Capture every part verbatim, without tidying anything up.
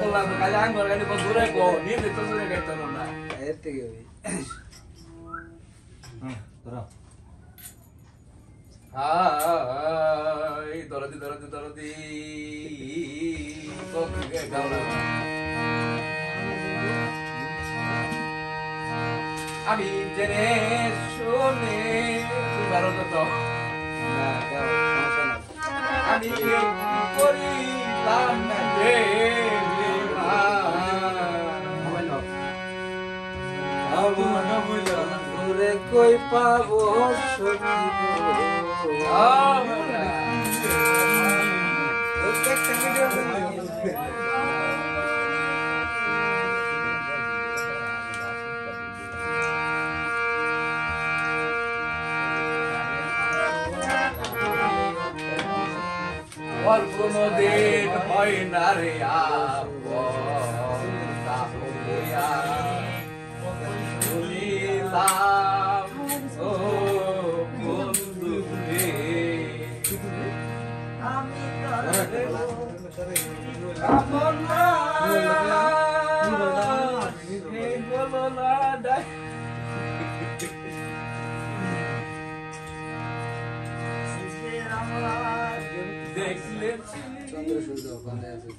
বললাম কালে আঙ্গুর গানি বন্ধুরে কো নিয়ে তো সুরে গাইতো না এতে কি হবে হুম ধরো হাই দরদি দরদি দরদি তো গে গাওলা আমি জেনে শুনে বারো তো না গাও সমস্যা না আমি করিলাম রে তোরে কই পাবো সখী আর কোনদিন হয় না রে আপন তাহলিয়া ভুলিলাম ও বন্ধু রে আমি তোরে আপন না এই বলো না ডাক দেখলে চন্দ্র সূর্য ওখানে আছে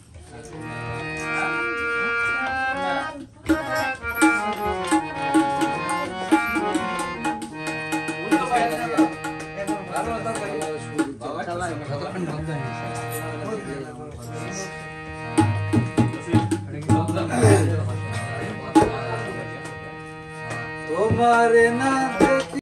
তোমারে না